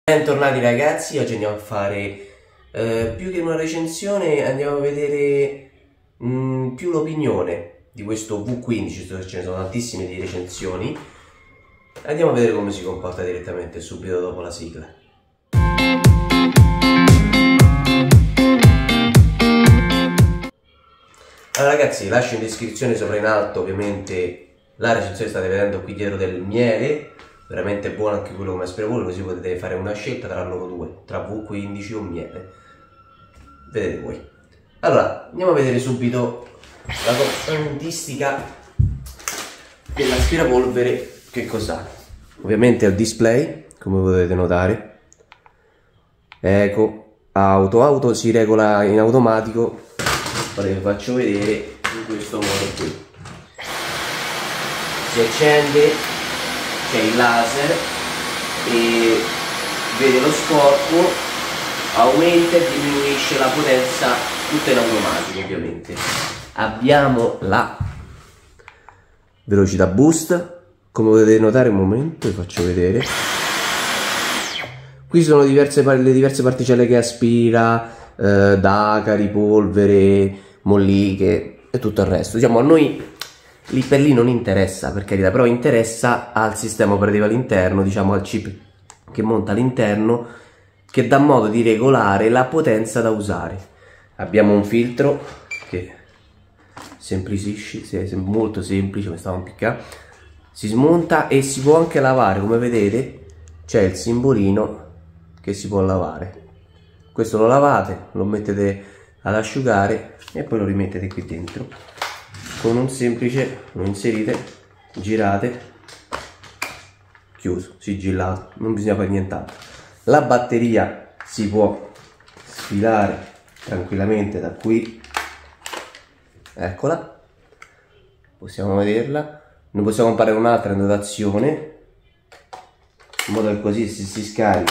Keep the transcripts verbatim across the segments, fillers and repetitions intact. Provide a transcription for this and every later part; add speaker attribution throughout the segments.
Speaker 1: Bentornati ragazzi, oggi andiamo a fare eh, più che una recensione, andiamo a vedere mh, più l'opinione di questo V quindici, ce ne sono tantissime di recensioni. Andiamo a vedere come si comporta direttamente subito dopo la sigla. Allora ragazzi, lascio in descrizione sopra in alto ovviamente la recensione, state vedendo qui dietro del miele. Veramente buono anche quello come aspirapolvere, così potete fare una scelta tra loro due, tra V quindici o miele. Vedete voi. Allora, andiamo a vedere subito la componentistica dell'aspirapolvere. Che cos'ha? Ovviamente il display, come potete notare. Eco, auto, auto si regola in automatico. Ora vi faccio vedere in questo modo qui. Si accende. C'è il laser e vede lo scorpo, aumenta e diminuisce la potenza, tutto in automatico ovviamente. Abbiamo la velocità boost, come potete notare un momento, vi faccio vedere. Qui sono diverse, le diverse particelle che aspira, eh, d'acari, polvere, molliche e tutto il resto. Diciamo a noi lì per lì non interessa, per carità, però interessa al sistema operativo all'interno, diciamo al chip che monta all'interno, che dà modo di regolare la potenza da usare. Abbiamo un filtro che semplicisce, è molto semplice, mi stavo a impiccare, si smonta e si può anche lavare, come vedete c'è il simbolino che si può lavare. Questo lo lavate, lo mettete ad asciugare e poi lo rimettete qui dentro. Con un semplice, lo inserite, girate, chiuso, sigillato, non bisogna fare nient'altro. La batteria si può sfilare tranquillamente da qui, eccola, possiamo vederla. Ne possiamo comprare un'altra in dotazione, in modo che così si, si scarica,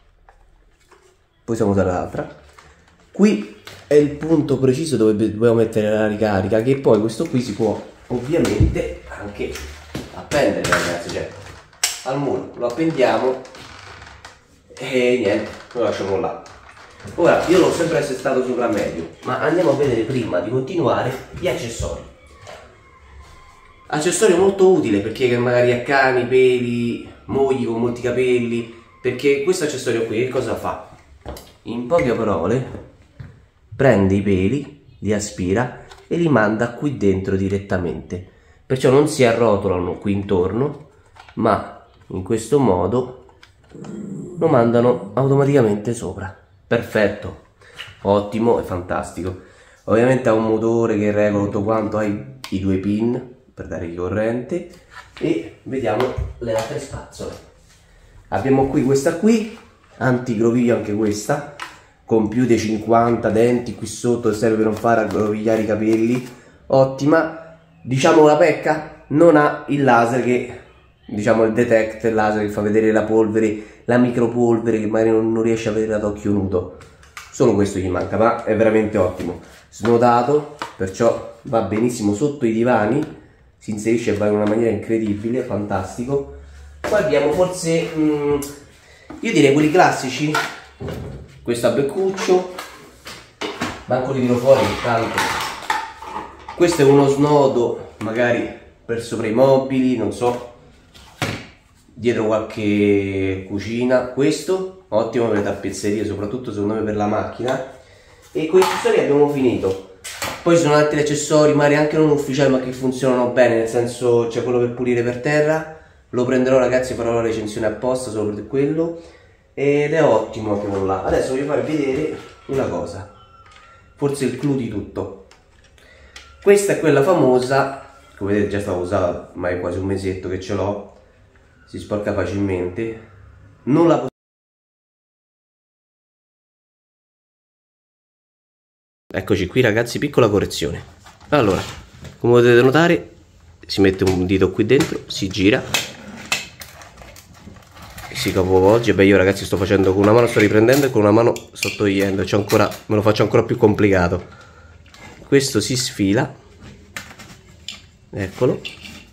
Speaker 1: possiamo usare l'altra. Qui è il punto preciso dove dobbiamo mettere la ricarica, che poi questo qui si può ovviamente anche appendere ragazzi, cioè al muro lo appendiamo e niente, lo lasciamo là. Ora io l'ho sempre assestato sopra medio, ma andiamo a vedere prima di continuare gli accessori. Accessorio molto utile per chi magari ha cani, peli, mogli con molti capelli, perché questo accessorio qui che cosa fa? In poche parole prende i peli, li aspira e li manda qui dentro direttamente, perciò non si arrotolano qui intorno, ma in questo modo lo mandano automaticamente sopra. Perfetto, ottimo e fantastico. Ovviamente ha un motore che regola tutto quanto, ha i, i due pin per dare di corrente. E vediamo le altre spazzole. Abbiamo qui questa qui, antigroviglio anche questa, con più di cinquanta denti qui sotto, serve per non far aggrovigliare i capelli, ottima. Diciamo la pecca, non ha il laser che, diciamo il detect, il laser che fa vedere la polvere, la micropolvere che magari non, non riesce a vedere ad occhio nudo, solo questo gli manca, ma è veramente ottimo, snodato, perciò va benissimo sotto i divani, si inserisce in una maniera incredibile, fantastico. Poi abbiamo forse, mh, io direi quelli classici, questo a beccuccio, manco li tiro fuori tanto. Questo è uno snodo magari per sopra i mobili, non so, dietro qualche cucina. Questo ottimo per le tappezzerie, soprattutto secondo me per la macchina. E con gli accessori abbiamo finito. Poi ci sono altri accessori magari anche non ufficiali ma che funzionano bene, nel senso c'è quello per pulire per terra, lo prenderò ragazzi, farò la recensione apposta solo per quello. Ed è ottimo anche quello là. Adesso voglio farvi vedere una cosa, forse il clou di tutto. Questa è quella famosa, come vedete già stata usata, ma è quasi un mesetto che ce l'ho, si sporca facilmente, non la eccoci qui ragazzi, piccola correzione. Allora, come potete notare, si mette un dito qui dentro, si gira, si capovolge. Beh, io ragazzi sto facendo con una mano, sto riprendendo e con una mano sto togliendo, c'è ancora, me lo faccio ancora più complicato. Questo si sfila, eccolo,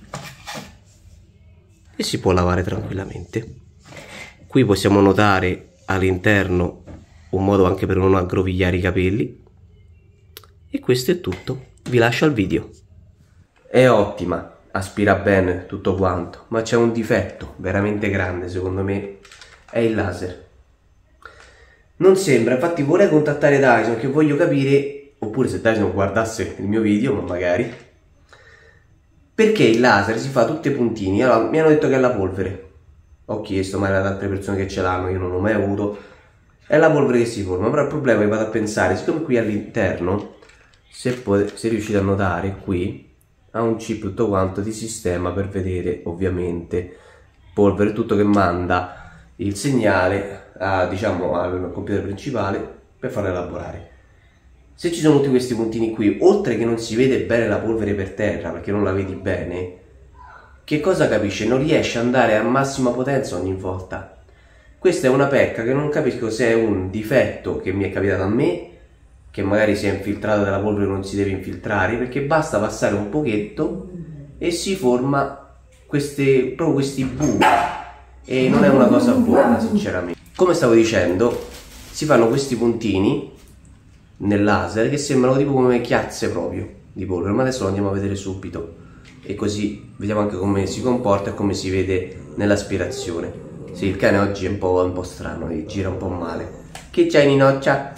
Speaker 1: e si può lavare tranquillamente. Qui possiamo notare all'interno un modo anche per non aggrovigliare i capelli. E questo è tutto, vi lascio al video. È ottima, aspira bene tutto quanto, ma c'è un difetto veramente grande secondo me, è il laser. Non sembra, infatti vorrei contattare Dyson, che voglio capire, oppure se Dyson guardasse il mio video, ma magari, perché il laser si fa tutti i puntini. Allora mi hanno detto che è la polvere, ho chiesto magari ad altre persone che ce l'hanno, io non l'ho mai avuto, è la polvere che si forma. Però il problema è che vado a pensare, siccome qui all'interno, se, se riuscite a notare, qui ha un chip tutto quanto di sistema per vedere ovviamente polvere, tutto che manda il segnale a, diciamo, al computer principale per farlo elaborare. Se ci sono tutti questi puntini qui, oltre che non si vede bene la polvere per terra perché non la vedi bene, che cosa capisce? Non riesce ad andare a massima potenza ogni volta. Questa è una pecca che non capisco se è un difetto che mi è capitato a me, che magari si è infiltrata dalla polvere che non si deve infiltrare, perché basta passare un pochetto e si forma queste, proprio questi buchi, e non è una cosa buona sinceramente. Come stavo dicendo, si fanno questi puntini nel laser che sembrano tipo come chiazze proprio di polvere, ma adesso lo andiamo a vedere subito e così vediamo anche come si comporta e come si vede nell'aspirazione. Sì, il cane oggi è un po', un po' strano e gira un po' male. Che c'hai, Ninoccia?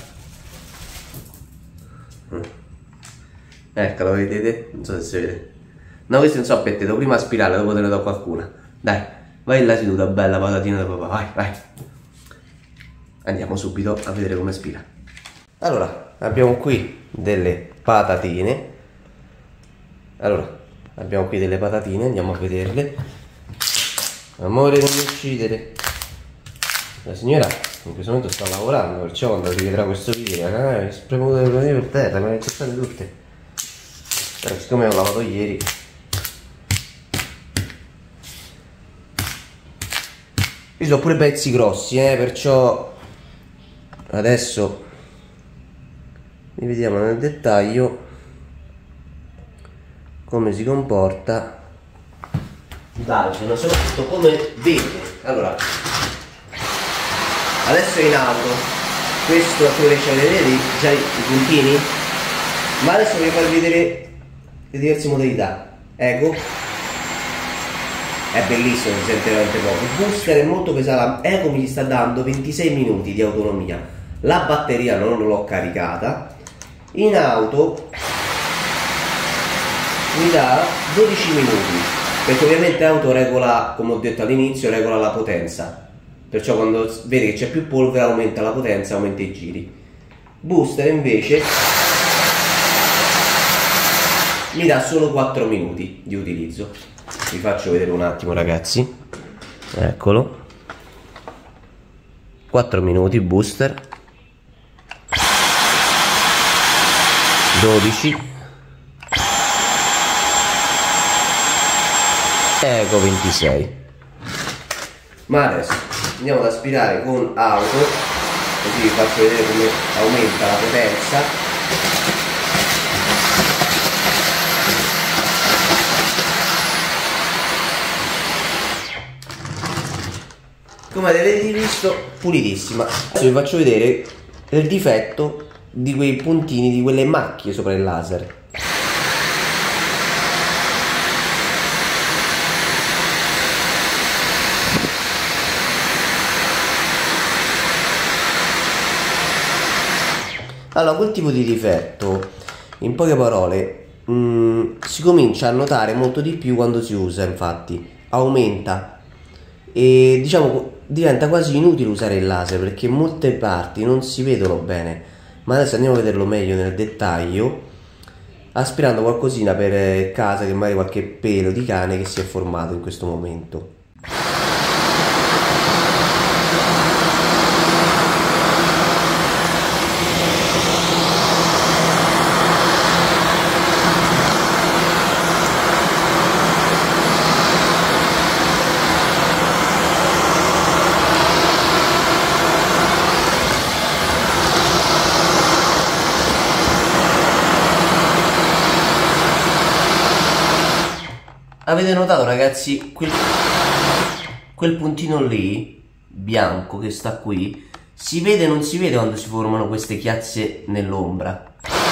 Speaker 1: Ecco, lo vedete? Non so se si vede. No, questo non so per te, devo prima aspirare, dopo te ne do qualcuna. Dai, vai là seduta, bella patatina da papà, vai, vai. Andiamo subito a vedere come aspira. Allora, abbiamo qui delle patatine. Allora, abbiamo qui delle patatine, andiamo a vederle. Amore, non mi uccidere. La signora in questo momento sta lavorando, perciò quando rivedrà questo video, eh, spremuto le patatine per terra, me le accettate tutte. Però siccome ho lavato ieri, io sono pure pezzi grossi, eh, perciò adesso vi vediamo nel dettaglio come si comporta Dyson, ma soprattutto come vede. Allora, adesso è in auto, questo come riesce a vedere già i, i puntini, ma adesso voglio farvi vedere le diverse modalità. Ecco, è bellissimo, si sente veramente poco. Il booster è molto pesante, Eco mi sta dando ventisei minuti di autonomia, la batteria non l'ho caricata. In auto mi dà dodici minuti, perché ovviamente auto regola, come ho detto all'inizio, regola la potenza, perciò quando vede che c'è più polvere aumenta la potenza, aumenta i giri. Booster invece mi dà solo quattro minuti di utilizzo. Vi faccio vedere un attimo, ragazzi, eccolo, quattro minuti booster, dodici, ecco ventisei. Ma adesso andiamo ad aspirare con auto, così vi faccio vedere come aumenta la potenza. Come avete visto, pulitissima. Adesso vi faccio vedere il difetto di quei puntini, di quelle macchie sopra il laser. Allora, quel tipo di difetto, in poche parole, mh, si comincia a notare molto di più quando si usa, infatti aumenta e diciamo diventa quasi inutile usare il laser perché molte parti non si vedono bene. Ma adesso andiamo a vederlo meglio nel dettaglio, aspirando qualcosina per casa, che magari qualche pelo di cane che si è formato in questo momento. Avete notato, ragazzi, quel, quel puntino lì bianco che sta qui Si vede o non si vede quando si formano queste chiazze nell'ombra?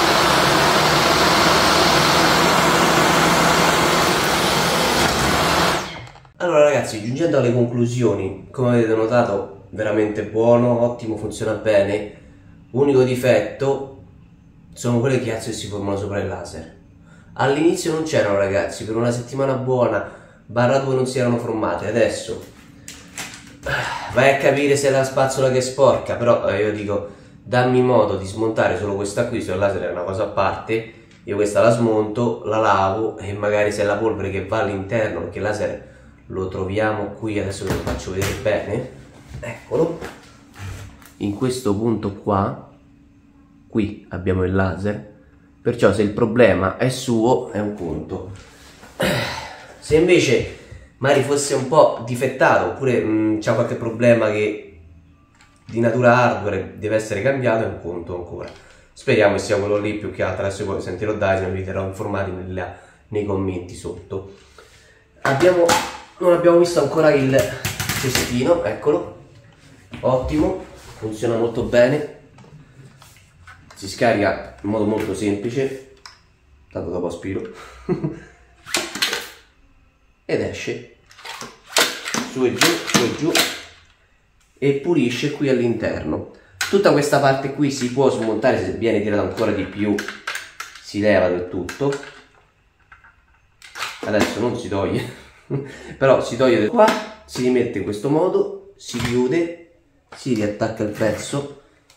Speaker 1: Allora ragazzi, giungendo alle conclusioni, come avete notato, veramente buono, ottimo, funziona bene. Unico difetto sono quelle chiazze che si formano sopra il laser. All'inizio non c'erano ragazzi, per una settimana buona, barra due non si erano formate. Adesso vai a capire se è la spazzola che è sporca, però eh, io dico, dammi modo di smontare solo questa qui, se il laser è una cosa a parte, io questa la smonto, la lavo e magari se è la polvere che va all'interno, perché il laser lo troviamo qui, adesso ve lo faccio vedere bene, eccolo, in questo punto qua, qui abbiamo il laser, perciò se il problema è suo è un conto. Se invece magari fosse un po' difettato oppure c'è qualche problema che di natura hardware deve essere cambiato, è un conto ancora. Speriamo che sia quello lì, più che altro adesso poi sentirò Dyson, vi terrò informati nella, nei commenti sotto. Abbiamo, non abbiamo visto ancora il cestino, eccolo, ottimo, funziona molto bene, si scarica in modo molto semplice, tanto dopo aspiro, ed esce su e giù, su e giù, e pulisce qui all'interno. Tutta questa parte qui si può smontare, se viene tirato ancora di più si leva del tutto, adesso non si toglie, però si toglie da qua, si rimette in questo modo, si chiude, si riattacca il pezzo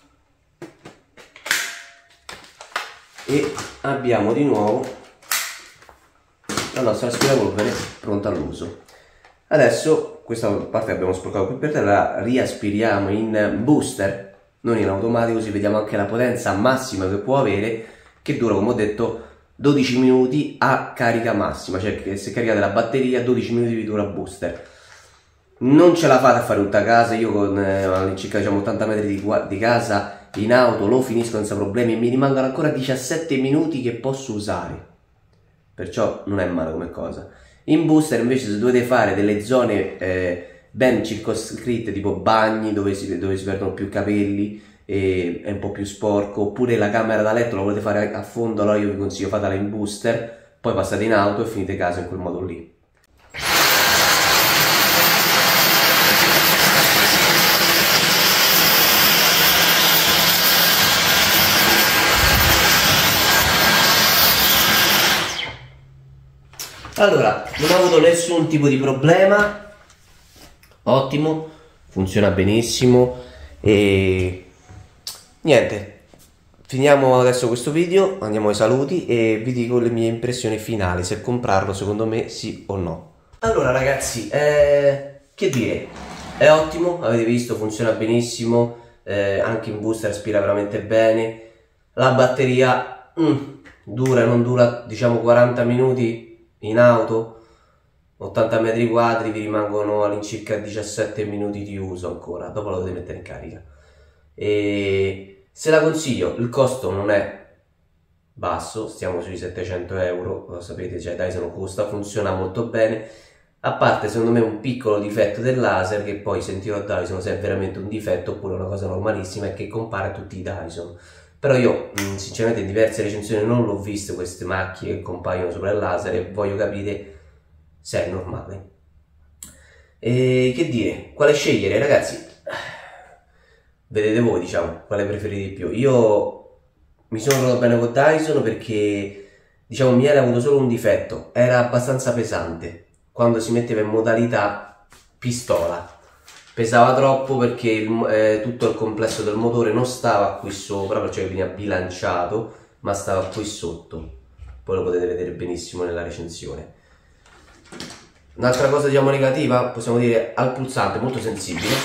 Speaker 1: e abbiamo di nuovo la nostra aspirapolvere pronta all'uso. Adesso questa parte che abbiamo sporcato qui per terra la riaspiriamo in booster, non in automatico, così vediamo anche la potenza massima che può avere, che dura, come ho detto, dodici minuti a carica massima, cioè che se caricate la batteria dodici minuti vi dura booster. Non ce la fate a fare tutta casa, io con eh, all'incirca diciamo ottanta metri di, di casa in auto lo finisco senza problemi e mi rimangono ancora diciassette minuti che posso usare, perciò non è male come cosa. In booster invece, se dovete fare delle zone eh, ben circoscritte, tipo bagni dove si, dove si perdono più capelli e è un po' più sporco, oppure la camera da letto la volete fare a fondo, allora io vi consiglio fatela in booster, poi passate in auto e finite casa in quel modo lì. Allora, non ho avuto nessun tipo di problema, ottimo, funziona benissimo e niente, finiamo adesso questo video, andiamo ai saluti e vi dico le mie impressioni finali, se comprarlo secondo me sì o no. Allora ragazzi, eh, che dire, è ottimo, avete visto, funziona benissimo, eh, anche in booster aspira veramente bene, la batteria mm, dura, non dura diciamo quaranta minuti, in auto, ottanta metri quadri, vi rimangono all'incirca diciassette minuti di uso ancora, dopo la dovete mettere in carica. E se la consiglio, il costo non è basso, stiamo sui settecento euro, lo sapete, cioè Dyson costa, funziona molto bene, a parte secondo me un piccolo difetto del laser, che poi sentirò Dyson se è veramente un difetto oppure una cosa normalissima, è che compara tutti i Dyson. Però io sinceramente in diverse recensioni non l'ho viste queste macchie che compaiono sopra il laser e voglio capire se è normale. E che dire, quale scegliere ragazzi? Vedete voi, diciamo, quale preferite di più. Io mi sono trovato bene con Dyson perché diciamo mi era avuto solo un difetto, era abbastanza pesante quando si metteva in modalità pistola. Pesava troppo perché il, eh, tutto il complesso del motore non stava qui sopra, perciò veniva bilanciato, ma stava qui sotto. Poi lo potete vedere benissimo nella recensione. Un'altra cosa diciamo negativa, possiamo dire, al pulsante molto sensibile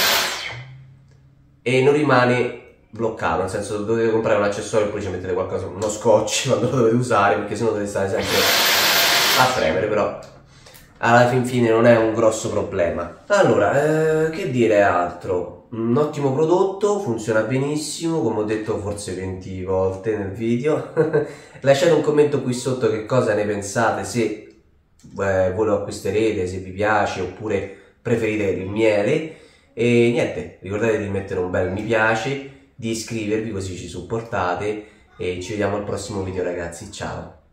Speaker 1: e non rimane bloccato, nel senso dovete comprare un accessorio e poi ci mettete qualcosa, uno scotch quando lo dovete usare, perché sennò dovete stare sempre a premere, però alla fin fine non è un grosso problema. Allora, eh, che dire altro? Un ottimo prodotto, funziona benissimo, come ho detto forse venti volte nel video. Lasciate un commento qui sotto che cosa ne pensate, se eh, voi lo acquisterete, se vi piace oppure preferite il miele. E niente, ricordate di mettere un bel mi piace, di iscrivervi così ci supportate e ci vediamo al prossimo video ragazzi, ciao!